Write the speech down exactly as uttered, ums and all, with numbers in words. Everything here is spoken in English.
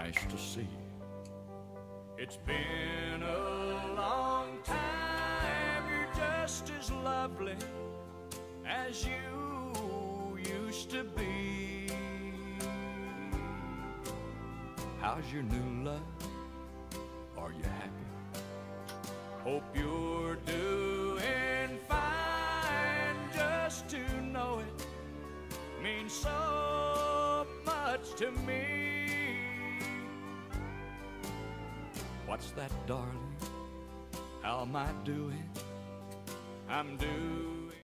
nice to see. It's been a long time. You're just as lovely as you used to be. How's your new love? Are you happy? Hope you're doing fine. Just to know it means so much to me. What's that, darling? How am I doing? I'm doing